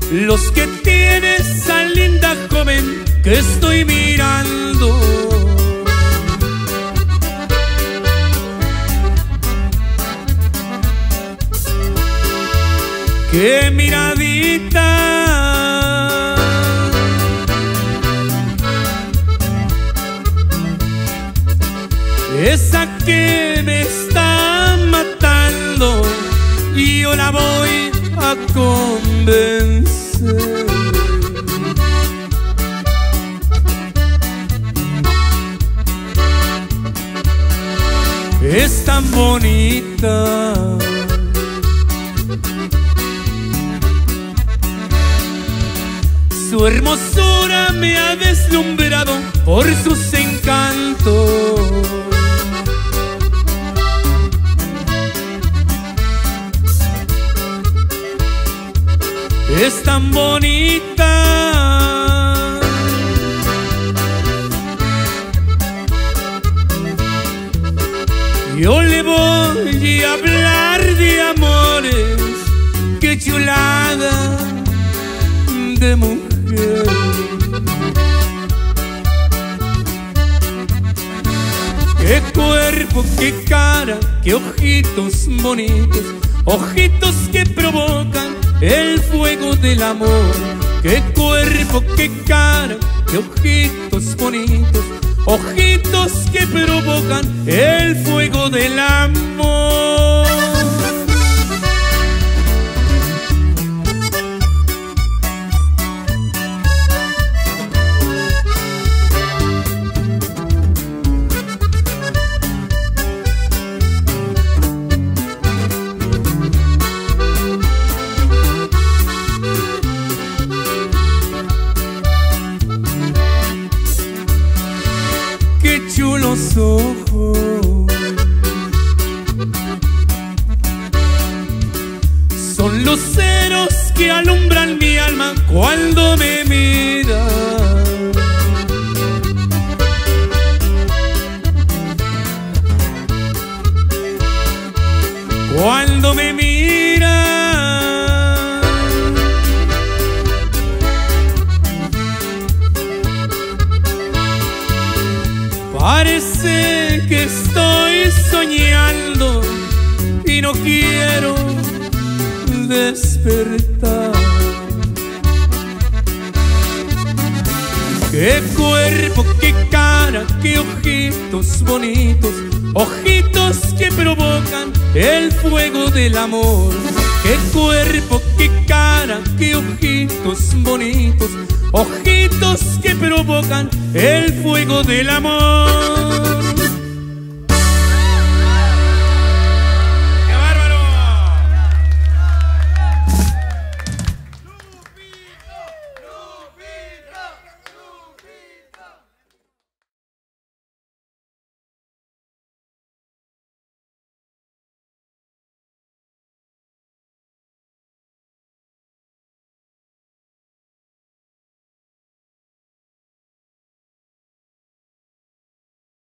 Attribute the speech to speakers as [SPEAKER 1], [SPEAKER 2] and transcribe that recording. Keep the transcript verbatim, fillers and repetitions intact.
[SPEAKER 1] los que tiene esa linda joven que estoy mirando. ¡Qué miradita! Esa que me está matando y yo la voy a convencer. Es tan bonita, su hermosura me ha deslumbrado por sus encantos. Es tan bonita, yo le voy a hablar de amores, qué chulada de mujer. Qué cuerpo, qué cara, qué ojitos bonitos, ojitos que provocan el fuego del amor. Qué cuerpo, qué cara, qué ojitos bonitos, ojitos que provocan el fuego del amor. Qué chulos ojos, son luceros que alumbran mi alma cuando me miran. Cuando me miran, parece que estoy soñando y no quiero despertar. Qué cuerpo, qué cara, qué ojitos bonitos, ojitos que provocan el fuego del amor. Qué cuerpo, qué cara, qué ojitos bonitos, ojitos que provocan el fuego del amor.